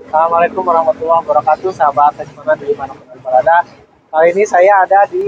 Assalamualaikum warahmatullahi wabarakatuh, sahabat Tektonan di manapun Anda berada. Kali ini saya ada di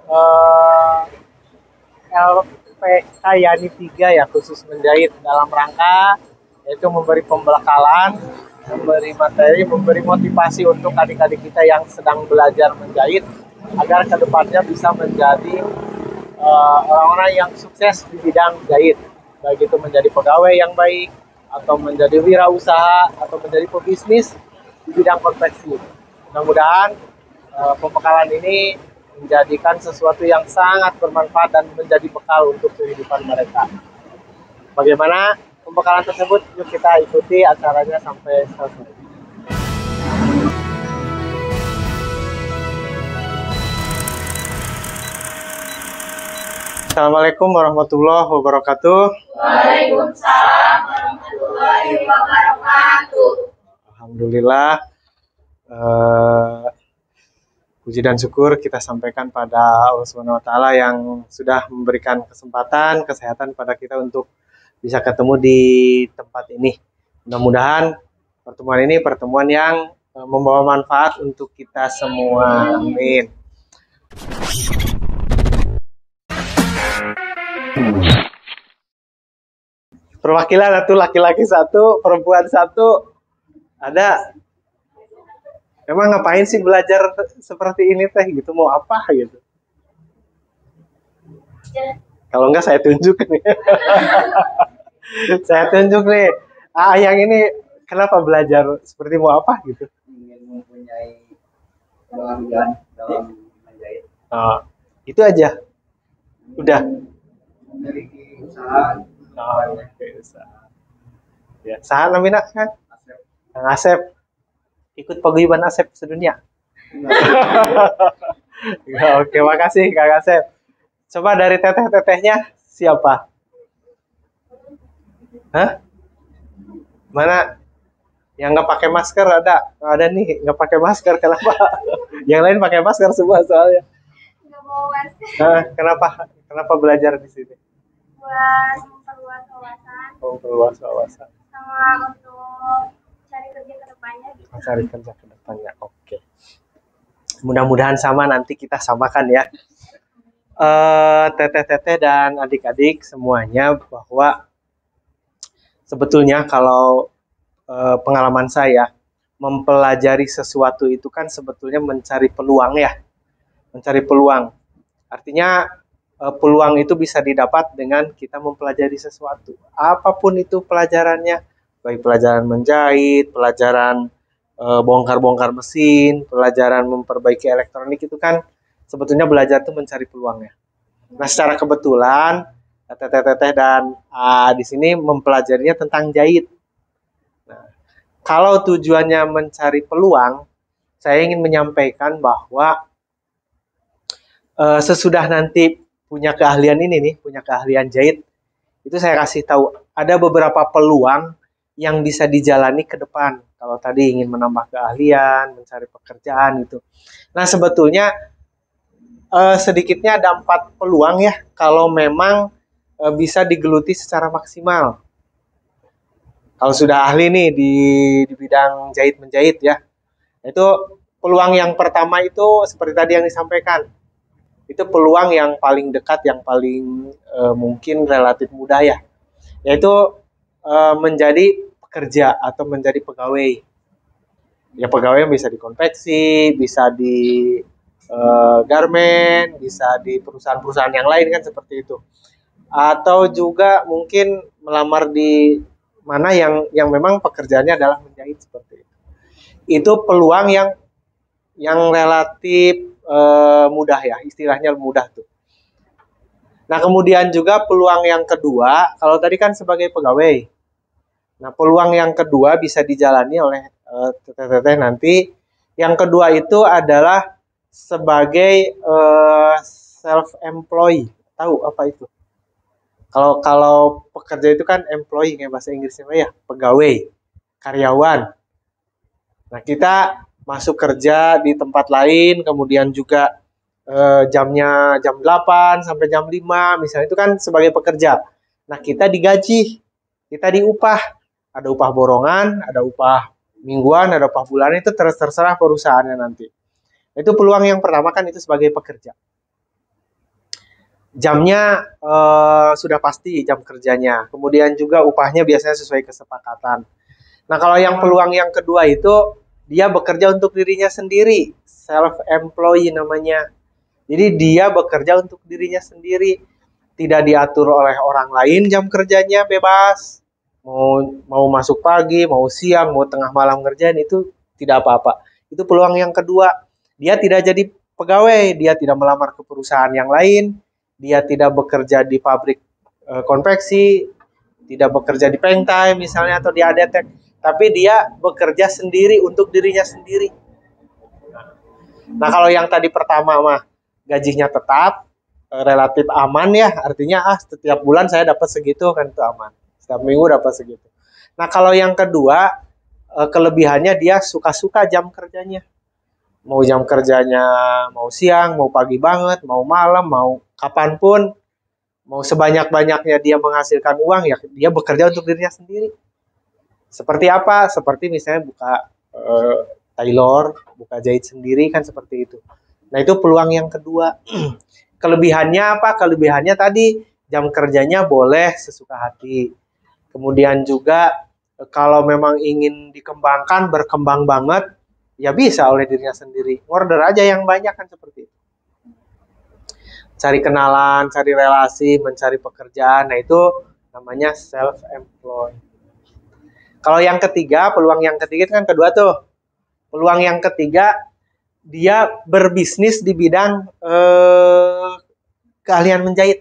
LPK Yani 3 ya, khusus menjahit dalam rangka yaitu memberi pembekalan, memberi materi, memberi motivasi untuk adik-adik kita yang sedang belajar menjahit agar kedepannya bisa menjadi orang-orang yang sukses di bidang jahit, baik itu menjadi pegawai yang baik atau menjadi wirausaha atau menjadi pebisnis di bidang konveksi. Mudah-mudahan pembekalan ini menjadikan sesuatu yang sangat bermanfaat dan menjadi bekal untuk kehidupan mereka. Bagaimana pembekalan tersebut? Yuk kita ikuti acaranya sampai selesai. Assalamualaikum warahmatullahi wabarakatuh. Waalaikumsalam warahmatullahi wabarakatuh. Alhamdulillah, puji dan syukur kita sampaikan pada Allah Subhanahu wa Ta'ala yang sudah memberikan kesempatan, kesehatan pada kita untuk bisa ketemu di tempat ini. Mudah-mudahan pertemuan ini pertemuan yang membawa manfaat untuk kita semua. Amin. Perwakilan satu, laki-laki satu, perempuan satu. Ada. Emang ngapain sih belajar seperti ini teh gitu? Mau apa gitu? Kalau enggak saya tunjuk nih. Saya tunjuk nih. Yang ini kenapa belajar seperti mau apa gitu? Ingin mempunyai keahlian dalam menjahit. Itu aja. Udah. Memiliki usaha. Usaha. Ya, saha namina kan? Kang Asep. Ikut paguyuban Asep sedunia. Ya, oke, makasih Kang Asep. Coba dari teteh-tetehnya siapa? Hah? Mana? Yang nggak pakai masker ada? Ada nih, nggak pakai masker. Kenapa? Yang lain pakai masker semua soalnya. Nggak bawa masker. Kenapa? Kenapa belajar di sini? Buat memperluas wawasan. Memperluas wawasan. Sama untuk cari kerja ke depannya gitu. Cari kerja ke depannya. Oke. Mudah-mudahan sama, nanti kita samakan ya. Teteh-teteh dan adik-adik semuanya, bahwa sebetulnya kalau pengalaman saya mempelajari sesuatu itu kan sebetulnya mencari peluang ya. Mencari peluang. Artinya peluang itu bisa didapat dengan kita mempelajari sesuatu. Apapun itu pelajarannya, baik pelajaran menjahit, pelajaran bongkar-bongkar mesin, pelajaran memperbaiki elektronik, itu kan sebetulnya belajar itu mencari peluangnya. Nah, secara kebetulan teteh-teteh dan di sini mempelajarinya tentang jahit. Nah, kalau tujuannya mencari peluang, saya ingin menyampaikan bahwa sesudah nanti punya keahlian ini nih, punya keahlian jahit, itu saya kasih tahu ada beberapa peluang yang bisa dijalani ke depan. Kalau tadi ingin menambah keahlian, mencari pekerjaan itu. Nah, sebetulnya sedikitnya ada 4 peluang ya kalau memang bisa digeluti secara maksimal. Kalau sudah ahli nih di bidang jahit menjahit ya. Itu peluang yang pertama itu seperti tadi yang disampaikan. Itu peluang yang paling dekat, yang paling mungkin relatif mudah ya. Yaitu menjadi pekerja atau menjadi pegawai. Ya, pegawai bisa di konveksi, bisa di garment, bisa di perusahaan-perusahaan yang lain kan seperti itu. Atau juga mungkin melamar di mana yang memang pekerjaannya adalah menjahit seperti itu. Itu peluang yang relatif mudah ya, istilahnya mudah tuh. Nah, kemudian juga peluang yang kedua, kalau tadi kan sebagai pegawai. Nah, peluang yang kedua bisa dijalani oleh teteh-teteh nanti. Yang kedua itu adalah sebagai self-employed. Tahu apa itu? Kalau pekerja itu kan employee kayak bahasa Inggrisnya ya, pegawai, karyawan. Nah, kita masuk kerja di tempat lain, kemudian juga jamnya jam 8 sampai jam 5 misalnya, itu kan sebagai pekerja. Nah, kita digaji, kita diupah. Ada upah borongan, ada upah mingguan, ada upah bulanan, itu terserah perusahaannya nanti. Itu peluang yang pertama kan itu sebagai pekerja. Jamnya sudah pasti jam kerjanya. Kemudian juga upahnya biasanya sesuai kesepakatan. Nah, kalau yang peluang yang kedua itu dia bekerja untuk dirinya sendiri, self-employed namanya. Jadi dia bekerja untuk dirinya sendiri, tidak diatur oleh orang lain jam kerjanya, bebas. Mau masuk pagi, mau siang, mau tengah malam ngerjain itu tidak apa-apa. Itu peluang yang kedua. Dia tidak jadi pegawai, dia tidak melamar ke perusahaan yang lain, dia tidak bekerja di pabrik konveksi, tidak bekerja di Pengtai misalnya atau di Adetek, tapi dia bekerja sendiri untuk dirinya sendiri. Nah, kalau yang tadi pertama mah gajinya tetap, relatif aman ya, artinya setiap bulan saya dapat segitu kan, itu aman. Setiap minggu dapat segitu. Nah, kalau yang kedua, kelebihannya dia suka-suka jam kerjanya. Mau jam kerjanya mau siang, mau pagi banget, mau malam, mau kapanpun, mau sebanyak-banyaknya dia menghasilkan uang, ya dia bekerja untuk dirinya sendiri. Seperti apa? Seperti misalnya buka tailor, buka jahit sendiri kan seperti itu. Nah, itu peluang yang kedua. Kelebihannya apa? Kelebihannya tadi jam kerjanya boleh sesuka hati. Kemudian juga kalau memang ingin dikembangkan, berkembang banget, ya bisa oleh dirinya sendiri. Order aja yang banyak kan seperti itu. Cari kenalan, cari relasi, mencari pekerjaan. Nah, itu namanya self-employed. Kalau yang ketiga, peluang yang ketiga kan kedua tuh. Peluang yang ketiga, dia berbisnis di bidang keahlian menjahit.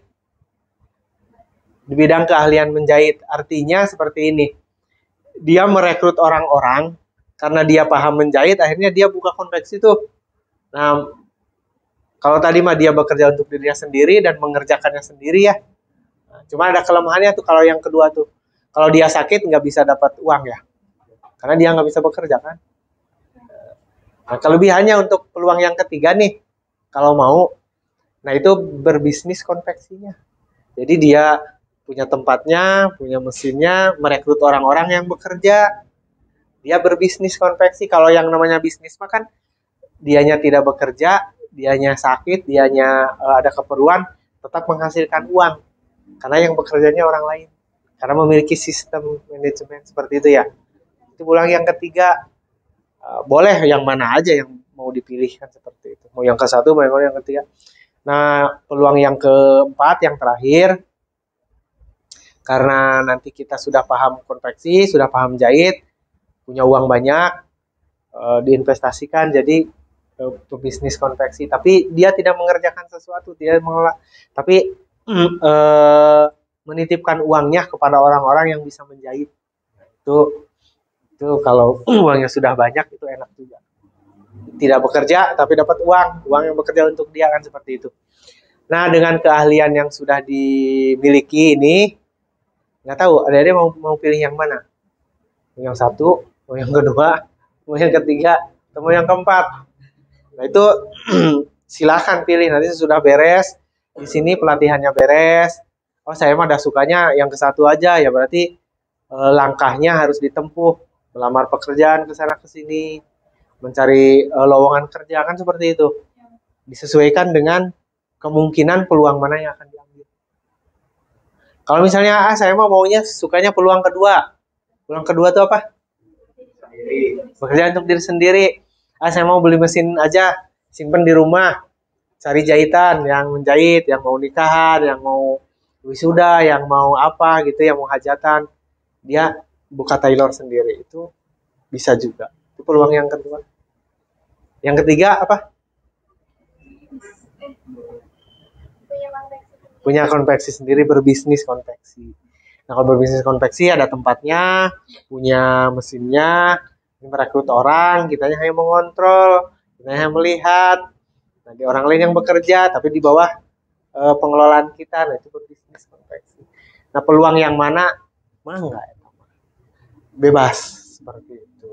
Di bidang keahlian menjahit. Artinya seperti ini. Dia merekrut orang-orang, karena dia paham menjahit, akhirnya dia buka konveksi tuh. Nah, kalau tadi mah dia bekerja untuk dirinya sendiri dan mengerjakannya sendiri ya. Nah, cuma ada kelemahannya tuh kalau yang kedua tuh. Kalau dia sakit nggak bisa dapat uang ya. Karena dia nggak bisa bekerja kan. Nah, kelebihannya untuk peluang yang ketiga nih, kalau mau, nah itu berbisnis konveksinya. Jadi dia punya tempatnya, punya mesinnya, merekrut orang-orang yang bekerja. Dia berbisnis konveksi. Kalau yang namanya bisnis mah kan dianya tidak bekerja, dianya sakit, dianya ada keperluan, tetap menghasilkan uang. Karena yang bekerjanya orang lain. Karena memiliki sistem manajemen seperti itu ya. Itu peluang yang ketiga. Boleh yang mana aja yang mau dipilih kan seperti itu. Mau yang ke satu, mau yang ketiga. Nah, peluang yang keempat, yang terakhir, karena nanti kita sudah paham konveksi, sudah paham jahit, punya uang banyak, diinvestasikan jadi bisnis konveksi. Tapi dia tidak mengerjakan sesuatu, dia mengelola, tapi menitipkan uangnya kepada orang-orang yang bisa menjahit. Itu kalau uangnya sudah banyak itu enak juga. Tidak bekerja tapi dapat uang yang bekerja untuk dia kan seperti itu. Nah, dengan keahlian yang sudah dimiliki ini, nggak tahu adik-adik mau pilih yang mana? Mau yang satu, mau yang kedua, mau yang ketiga, atau mau yang keempat? Nah, itu silakan pilih. Nanti sudah beres, di sini pelatihannya beres. Oh, saya mah udah sukanya yang ke satu aja, ya berarti langkahnya harus ditempuh. Melamar pekerjaan ke sana ke sini, mencari lowongan kerja kan seperti itu. Disesuaikan dengan kemungkinan peluang mana yang akan diambil. Kalau misalnya saya maunya sukanya peluang kedua. Peluang kedua itu apa? Bekerja untuk diri sendiri. Saya mau beli mesin aja, simpen di rumah. Cari jahitan yang menjahit, yang mau nikahan, yang mau wisuda, yang mau apa gitu, yang mau hajatan. Dia buka tailor sendiri, itu bisa juga. Itu peluang yang kedua. Yang ketiga apa? Punya konveksi sendiri, berbisnis konveksi. Nah, kalau berbisnis konveksi ada tempatnya, punya mesinnya, merekrut orang, kitanya hanya mengontrol, kitanya hanya melihat. Nanti orang lain yang bekerja, tapi di bawah pengelolaan kita. Nah, itu berbisnis konveksi. Nah, peluang yang mana? Enggak. Bebas seperti itu.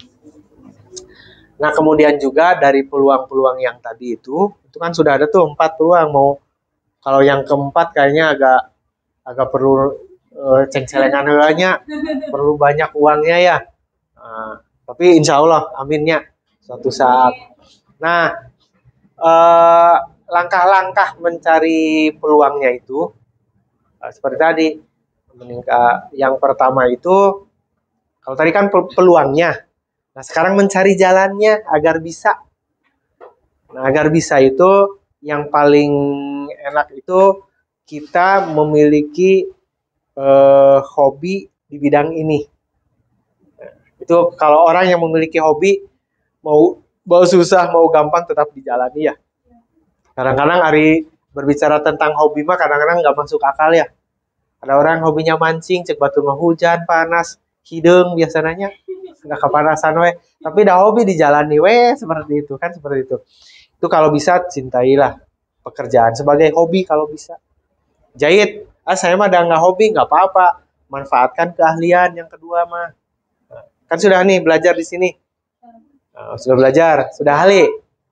Nah, kemudian juga dari peluang-peluang yang tadi itu kan sudah ada tuh 4 peluang. Mau kalau yang keempat kayaknya agak perlu ceng-celengan heulanya, perlu banyak uangnya ya. Nah, Tapi insya Allah, aminnya suatu saat. Nah, langkah-langkah mencari peluangnya itu seperti tadi, yang pertama itu kalau tadi kan peluangnya. Nah, sekarang mencari jalannya agar bisa. Nah, agar bisa itu yang paling enak itu kita memiliki hobi di bidang ini. Itu kalau orang yang memiliki hobi, mau susah mau gampang tetap dijalani ya. Kadang-kadang Ari berbicara tentang hobi mah kadang-kadang nggak masuk akal ya. Ada orang hobinya mancing, cek batur mah hujan, panas, hidung biasanya nggak kepanasan weh. Tapi dah hobi dijalani weh seperti itu kan, seperti itu. Itu kalau bisa cintailah pekerjaan sebagai hobi kalau bisa. Jahit, saya mah udah nggak hobi nggak apa-apa. Manfaatkan keahlian yang kedua mah. Kan sudah nih belajar di sini. Sudah belajar, sudah ahli.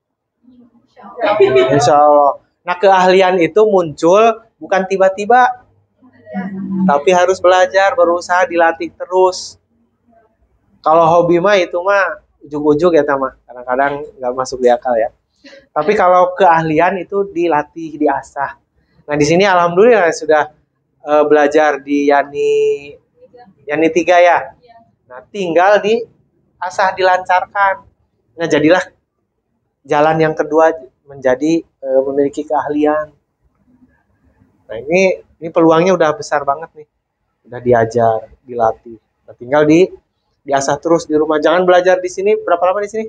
Insya Allah. Nah, keahlian itu muncul bukan tiba-tiba, tapi harus belajar, berusaha, dilatih terus. Kalau hobi mah itu mah ujug-ujug ya Tama. Kadang-kadang nggak masuk di akal ya. Tapi kalau keahlian itu dilatih, diasah. Nah, di sini alhamdulillah sudah belajar di Yani 3 ya. Nah, tinggal diasah, dilancarkan. Nah, jadilah jalan yang kedua menjadi memiliki keahlian. Nah, ini peluangnya udah besar banget nih. Udah diajar, dilatih. Nah, tinggal diasah terus di rumah. Jangan belajar di sini berapa lama di sini?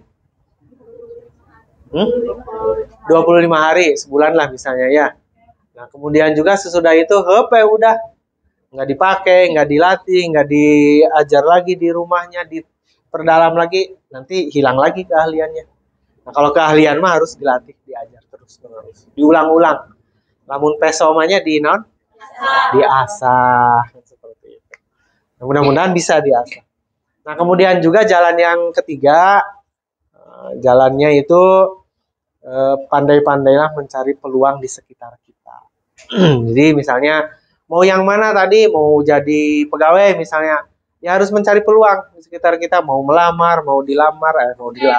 25 hari, sebulan lah misalnya ya. Nah, kemudian juga sesudah itu udah nggak dipakai, nggak dilatih, nggak diajar lagi di rumahnya, diperdalam lagi, nanti hilang lagi keahliannya. Nah, kalau keahlian mah harus dilatih, diajar terus menerus, diulang-ulang. Lamun pesomanya diasah seperti itu. Nah, mudah-mudahan bisa diasah. Nah, kemudian juga jalan yang ketiga, jalannya itu pandai-pandailah mencari peluang di sekitar kita. Jadi misalnya mau yang mana tadi, mau jadi pegawai misalnya, ya harus mencari peluang di sekitar kita, mau melamar, mau dilamar,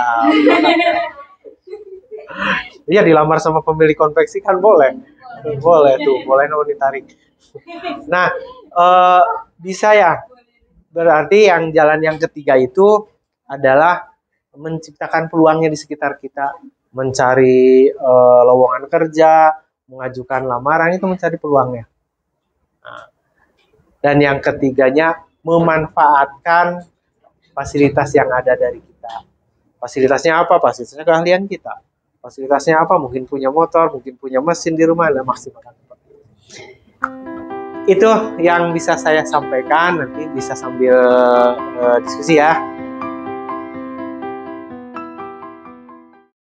Iya, dilamar sama pemilik konveksi kan boleh tuh, boleh ditarik. Nah, bisa ya. Berarti yang jalan yang ketiga itu adalah menciptakan peluangnya di sekitar kita, mencari lowongan kerja, mengajukan lamaran, itu mencari peluangnya. Nah, dan yang ketiganya memanfaatkan fasilitas yang ada dari kita. Fasilitasnya apa? Fasilitasnya keahlian kita. Fasilitasnya apa? Mungkin punya motor, mungkin punya mesin di rumah, dan maksimalkan. Itu yang bisa saya sampaikan. Nanti bisa sambil diskusi ya.